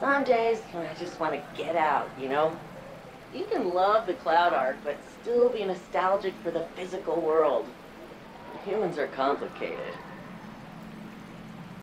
Some days, I just want to get out, you know? You can love the CloudArk, but still be nostalgic for the physical world. Humans are complicated.